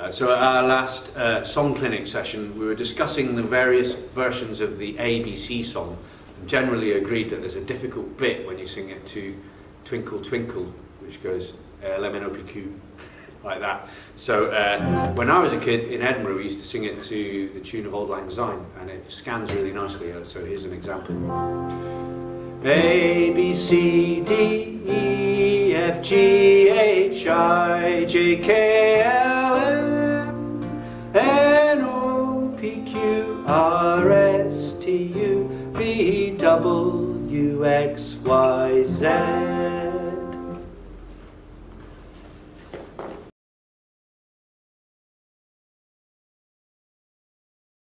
So at our last song clinic session, we were discussing the various versions of the ABC song, and generally agreed that there's a difficult bit when you sing it to Twinkle Twinkle, which goes LMNOPQ, like that. So when I was a kid in Edinburgh, we used to sing it to the tune of Auld Lang Syne, and it scans really nicely. So here's an example. A, B, C, D, E, F, G, H, I, J, K, L, M, N, O, P, Q, R, S, T, U, V, W, X, Y, Z.